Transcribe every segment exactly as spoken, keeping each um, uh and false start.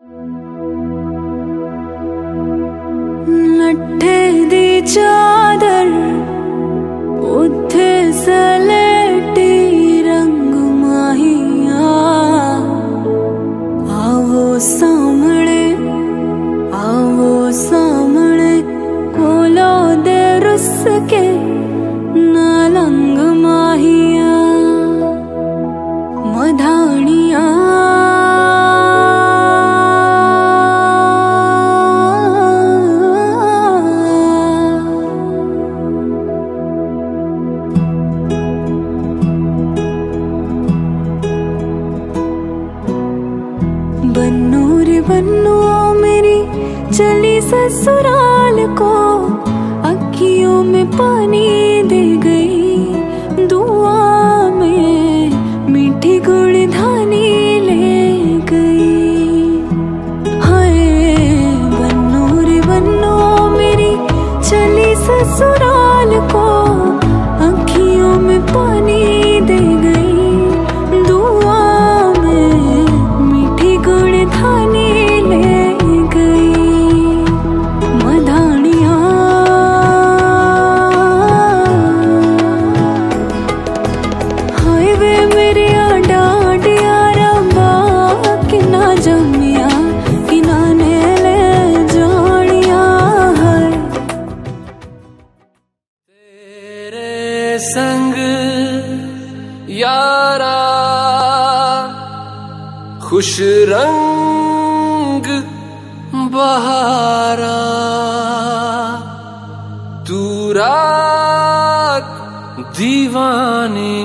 नट्ठे दी चादर उत्थे सलेटी रंग माहिया, आवो सामने आवो सामने कोलो दे रुस के नालंग माहिया मधानिया। बन्नू रे बन्नू मेरी चली ससुराल को, अखियों में पानी दे गई, दुआ में मीठी गुड़ धानी ले गई। हाय बन्नू रे बन्नू मेरी चली ससुराल को, अखियों में पानी दे गई, दुआ में मीठी गुड़ धानी ले गई मधानिया। हाय वे मेरे डांड यारा बा कि ना जमिया कि ना ने ले जानिया है। तेरे संग यारा खुश रंग बहारा, तू रात दीवानी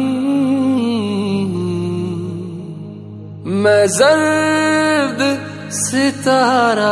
मैं जर्द सितारा।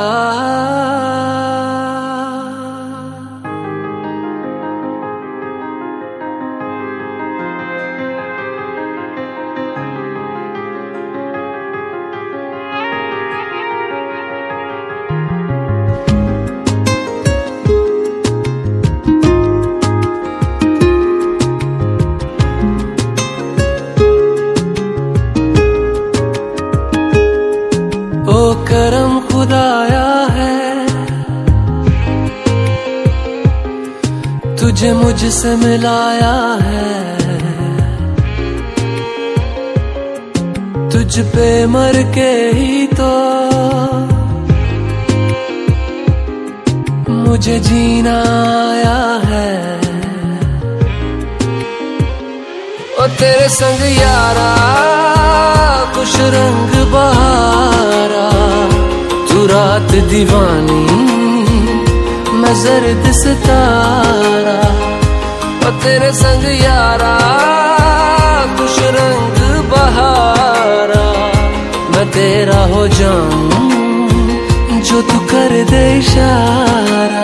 ओ करम खुदाया है तुझे मुझसे मिलाया है, तुझ पे मर के ही तो मुझे जीना आया है। ओ तेरे संग यारा खुश रंग बहारा, तू रात दीवानी मैं जर्द सितारा। ओ तेरे संग यारा खुश रंग बहारा, मैं तेरा हो जाऊं जो तू कर दे इशारा।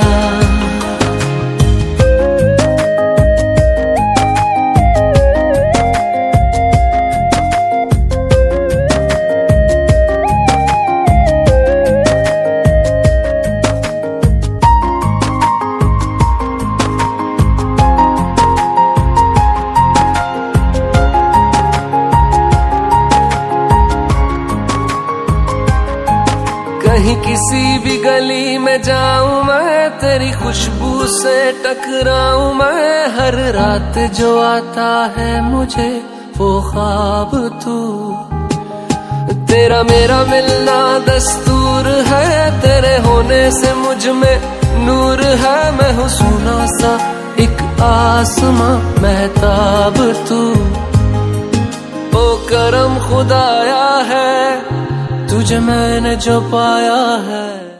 कहीं किसी भी गली में जाऊं मैं, तेरी खुशबू से टकराऊं मैं, हर रात जो आता है मुझे वो ख्वाब तू। तेरा मेरा मिलना दस्तूर है, तेरे होने से मुझ में नूर है, मैं हूँ सोना सा एक आसमां महताब तू। ओ करम खुदाया है तुझे मैंने जो पाया है।